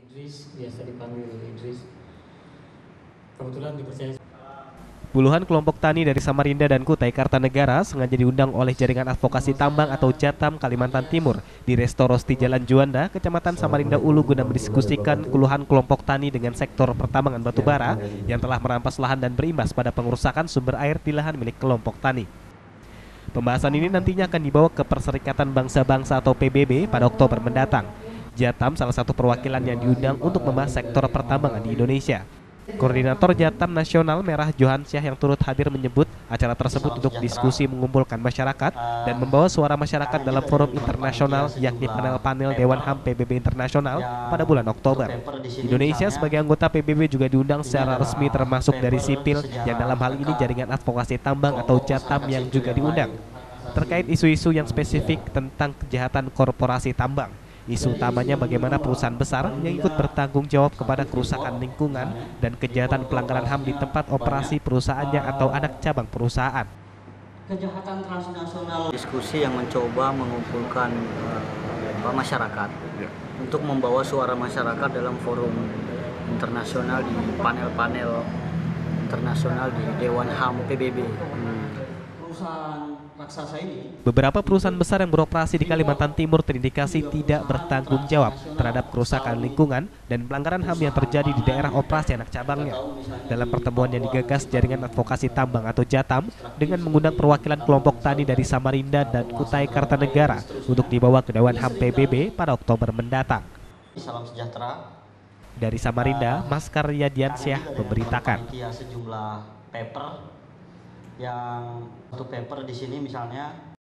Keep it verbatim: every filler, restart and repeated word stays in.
Idris, biasa dipanggil Idris. Kebetulan dipercaya. Puluhan kelompok tani dari Samarinda dan Kutai Kartanegara sengaja diundang oleh Jaringan Advokasi Tambang atau Jatam Kalimantan Timur di Resto Rosti Jalan Juanda, Kecamatan Samarinda Ulu guna mendiskusikan keluhan kelompok tani dengan sektor pertambangan batubara yang telah merampas lahan dan berimbas pada pengerusakan sumber air di lahan milik kelompok tani. Pembahasan ini nantinya akan dibawa ke Perserikatan Bangsa-Bangsa atau P B B pada Oktober mendatang. Jatam salah satu perwakilan yang diundang untuk membahas sektor pertambangan di Indonesia. Koordinator Jatam Nasional Merah Johansyah yang turut hadir menyebut acara tersebut untuk diskusi mengumpulkan masyarakat dan membawa suara masyarakat dalam forum internasional yakni panel-panel Dewan H A M P B B Internasional pada bulan Oktober. Indonesia sebagai anggota P B B juga diundang secara resmi termasuk dari sipil yang dalam hal ini Jaringan Advokasi Tambang atau Jatam yang juga diundang. Terkait isu-isu yang spesifik tentang kejahatan korporasi tambang. Isu utamanya bagaimana perusahaan besar yang ikut bertanggung jawab kepada kerusakan lingkungan dan kejahatan pelanggaran H A M di tempat operasi perusahaannya atau anak cabang perusahaan. Kejahatan transnasional. Diskusi yang mencoba mengumpulkan uh, masyarakat ya, untuk membawa suara masyarakat dalam forum internasional di panel-panel internasional di Dewan H A M P B B. Hmm. Perusahaan raksasa ini. Beberapa perusahaan besar yang beroperasi di Kalimantan Timur terindikasi tidak bertanggung jawab terhadap kerusakan lingkungan dan pelanggaran H A M yang terjadi di daerah operasi anak cabangnya. Dalam pertemuan yang digagas Jaringan Advokasi Tambang atau Jatam dengan mengundang perwakilan kelompok tani dari Samarinda dan Kutai Kartanegara untuk dibawa ke Dewan H A M P B B pada Oktober mendatang. Salam sejahtera. Dari Samarinda, Maskar Yadiansyah memberitakan. Sejumlah paper yang satu paper di sini misalnya